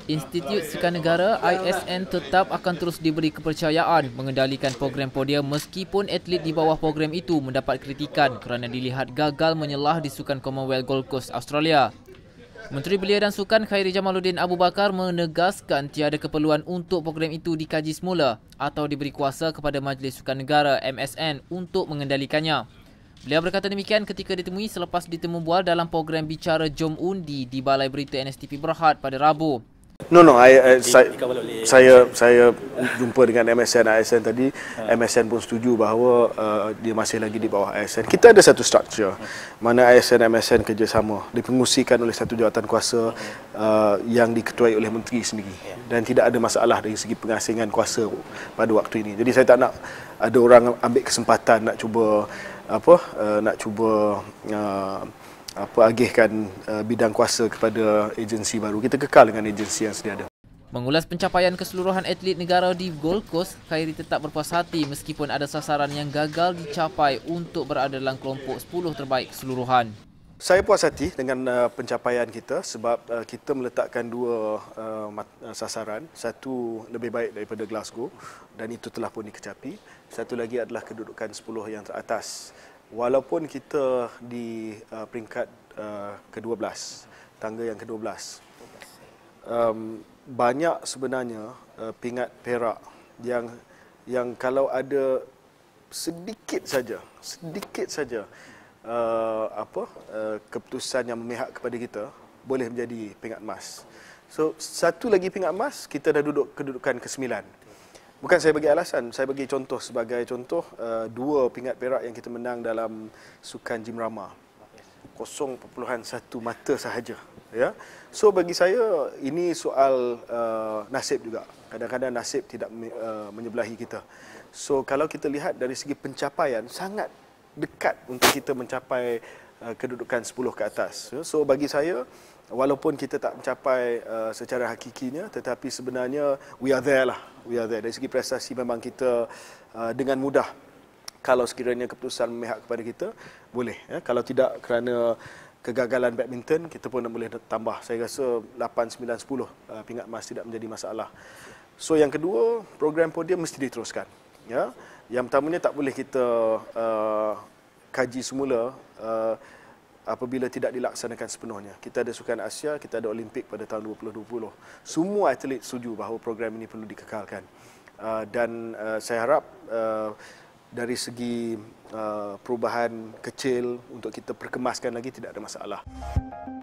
Institut Sukan Negara ISN tetap akan terus diberi kepercayaan mengendalikan program podium meskipun atlet di bawah program itu mendapat kritikan kerana dilihat gagal menyelah di Sukan Commonwealth Gold Coast, Australia. Menteri Belia dan Sukan Khairi Jamaluddin Abu Bakar menegaskan tiada keperluan untuk program itu dikaji semula atau diberi kuasa kepada Majlis Sukan Negara MSN untuk mengendalikannya. Beliau berkata demikian ketika ditemui selepas ditemu bual dalam program Bicara Jom Undi di Balai Berita NSTP Berhad pada Rabu. Saya jumpa dengan MSN ASN tadi. MSN pun setuju bahawa dia masih lagi di bawah ASN. Kita ada satu struktur mana ASN MSN kerjasama, dipengusikan oleh satu jawatan kuasa yang diketuai oleh menteri sendiri, dan tidak ada masalah dari segi pengasingan kuasa pada waktu ini. Jadi saya tak nak ada orang ambil kesempatan nak cuba agihkan bidang kuasa kepada agensi baru. Kita kekal dengan agensi yang sedia ada. Mengulas pencapaian keseluruhan atlet negara di Gold Coast, Khairi tetap berpuas hati meskipun ada sasaran yang gagal dicapai untuk berada dalam kelompok 10 terbaik keseluruhan. Saya puas hati dengan pencapaian kita sebab kita meletakkan dua sasaran. Satu lebih baik daripada Glasgow dan itu telah pun dikecapi. Satu lagi adalah kedudukan 10 yang teratas. Walaupun kita di peringkat ke-12, tangga yang ke-12, banyak sebenarnya pingat perak yang kalau ada sedikit saja keputusan yang memihak kepada kita, boleh menjadi pingat emas. So satu lagi pingat emas, kita dah duduk kedudukan ke-9. Bukan saya bagi alasan, saya bagi contoh. Sebagai contoh, 2 pingat perak yang kita menang dalam Sukan Jim Rama, 0.1 mata sahaja. Ya, so bagi saya ini soal nasib juga. Kadang-kadang nasib tidak menyebelahi kita. So kalau kita lihat dari segi pencapaian, sangat dekat untuk kita mencapai kedudukan 10 ke atas. So bagi saya, walaupun kita tak mencapai secara hakikinya, tetapi sebenarnya we are there lah. We are there. Dari segi prestasi memang kita dengan mudah, kalau sekiranya keputusan memihak kepada kita, boleh. Kalau tidak kerana kegagalan badminton, kita pun boleh tambah. Saya rasa 8, 9, 10 pingat emas tidak menjadi masalah. So yang kedua, program podium mesti diteruskan. Ya, yang pertamanya tak boleh kita kaji semula apabila tidak dilaksanakan sepenuhnya. Kita ada Sukan Asia, kita ada Olimpik pada tahun 2020. Semua atlet setuju bahawa program ini perlu dikekalkan. Dan saya harap dari segi perubahan kecil untuk kita perkemaskan lagi tidak ada masalah.